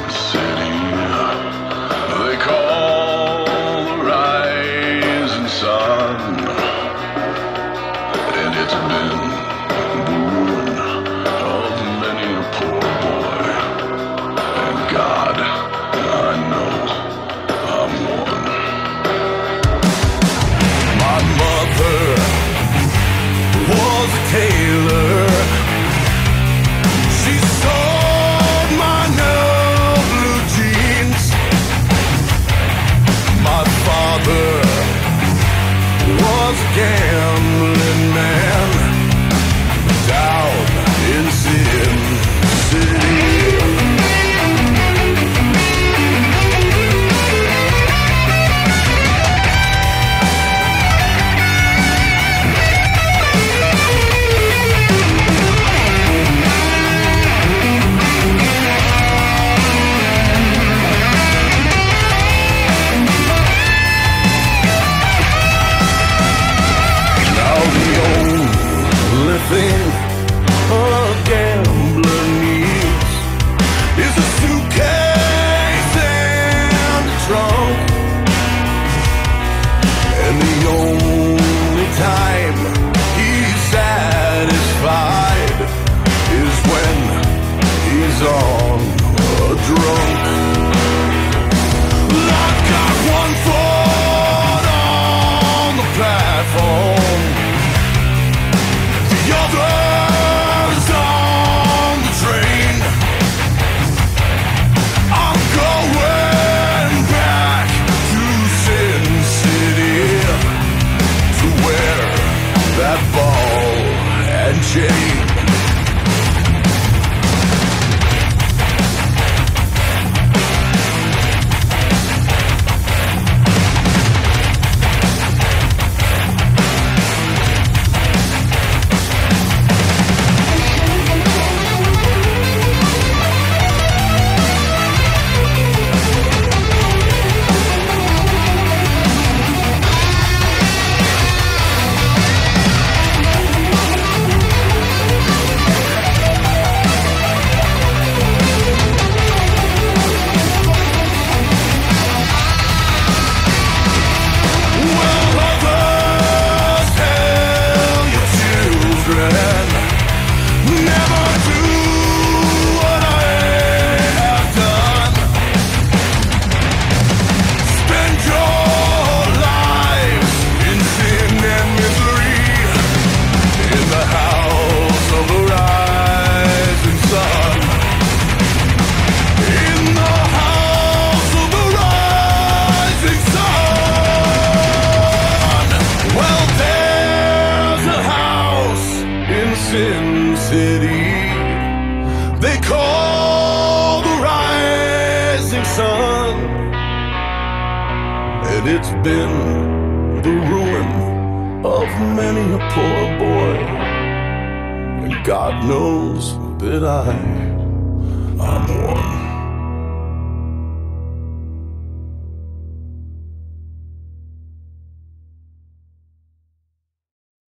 city they call the rising sun, and it's been the ruin of many a poor boy. And God, I know I'm one. My mother was a tailor. She sold my new blue jeans. My father was a gambling man down in Sin City. Thing a gambler needs is a suitcase and a trunk, and the only time he's satisfied is when he's on a drunk. I've got one foot on the platform, the other's on the train. I'm going back to Sin City to wear that ball and chain. Sin City they call the rising sun, and it's been the ruin of many a poor boy, and God knows that I